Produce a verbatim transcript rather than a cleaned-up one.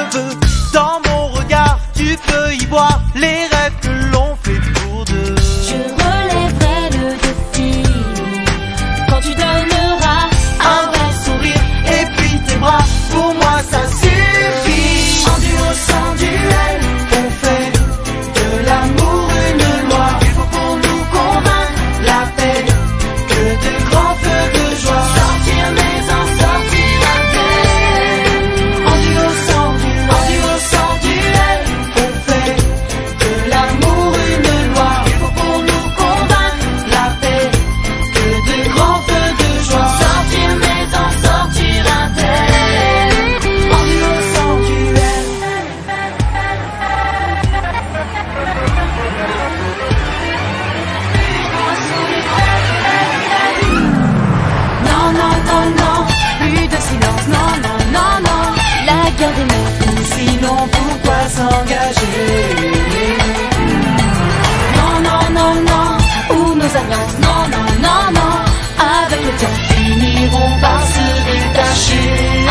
veux. Dans mon regard, tu peux y voir les rêves que l'on fait pour deux. Je relèverai le défi quand tu donneras Un vrai sourire et puis tes bras, pour moi ça suffit. en duo sans duel. On fait de l'amour une loi. Il faut pour nous convaincre la paix que de grands feux de joie. Sortir mais en sortir un tel. En duo sans duel, en duo sans duel. On fait de l'amour une loi. Il faut pour nous convaincre la paix que de grands feux de joie. Sortir mais en sortir un tel. En duo sans duel. Non, non, non, non, plus de silence, non, non, non, non. La guerre des mots, Sinon pourquoi s'engager? non, non, non, non. Ou nos alliances, non, non, non, non. Avec le temps, finiront par se détacher.